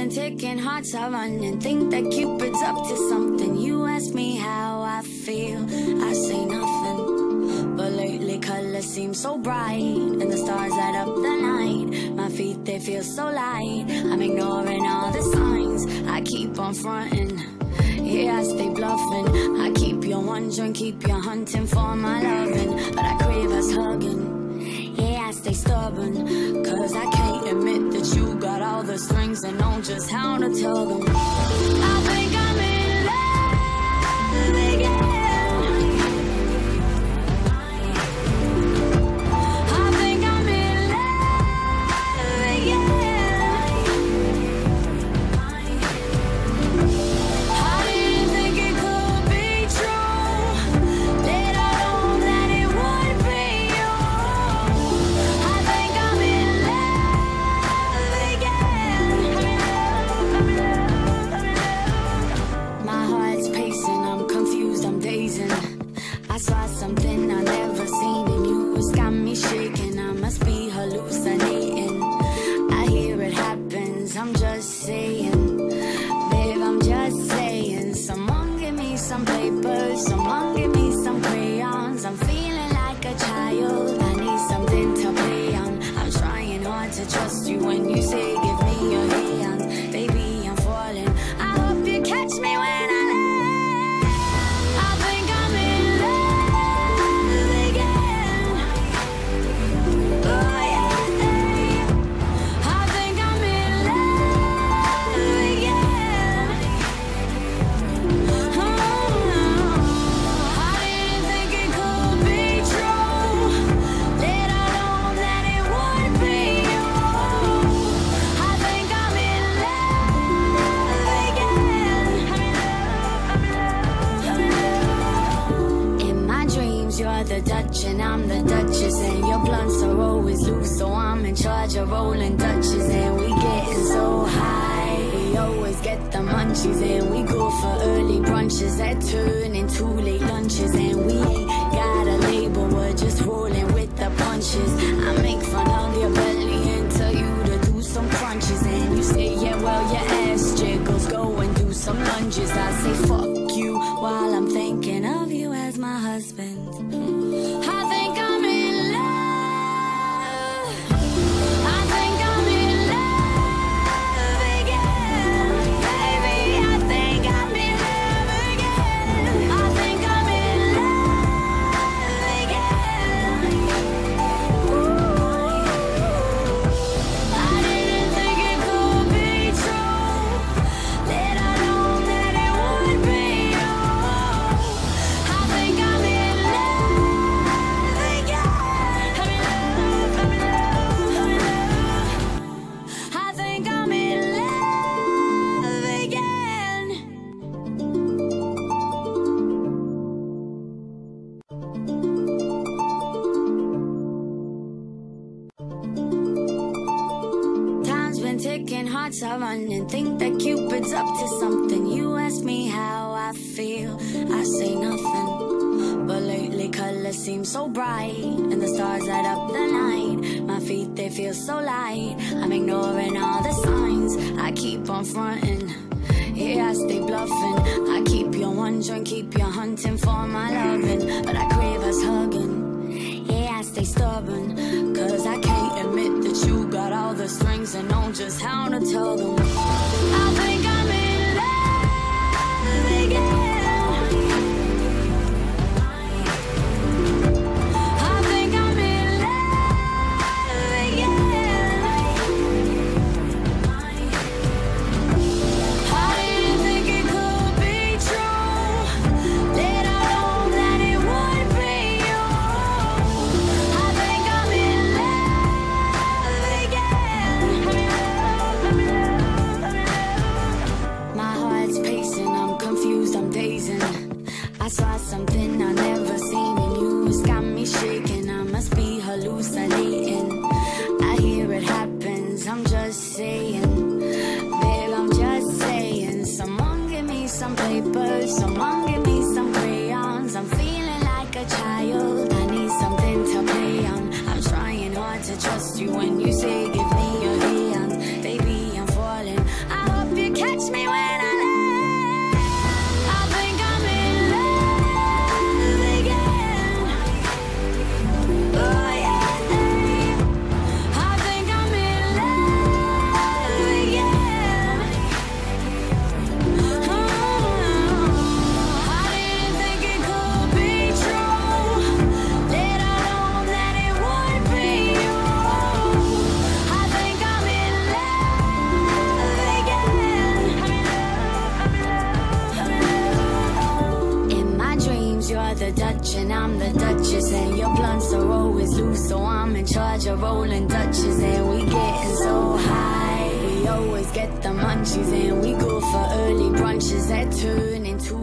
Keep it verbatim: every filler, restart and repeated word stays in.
been ticking, hearts are running. Think that Cupid's up to something. You ask me how I feel, I say nothing. But lately colors seem so bright, and the stars light up the night. My feet, they feel so light. I'm ignoring all the signs, I keep on fronting. Yeah, I stay bluffing. I keep you wondering, keep you hunting for my loving. But I crave us hugging. Yeah, I stay stubborn, cause I can't admit that you got all the strings and know just how to tug them. I think I'm in love again. Rolling Dutches and we getting so high. We always get the munchies and we go for early brunches that turn into late lunches. And we ain't got a label, we're just rolling with the punches. I make fun of your belly and tell you to do some crunches. And you say, yeah, well, your ass jiggles, go and do some lunges. I say, fuck you, while I'm thinking of you as my husband. I think I'm in love. Hearts are running, think that Cupid's up to something. You ask me how I feel, I say nothing. But lately colors seem so bright, and the stars light up the night. My feet, they feel so light. I'm ignoring all the signs, I keep on fronting. Yeah, I stay bluffing. I keep you wondering, keep you hunting for my loving. But I crave us hugging. Yeah, I stay stubborn, cause I can't admit that you got all the strings and know just how to tug them. I think I'm in love again. Dutch and I'm the Duchess, and your blunts are always loose, so I'm in charge of rolling Dutches. And we getting so high, we always get the munchies, and we go for early brunches that turn into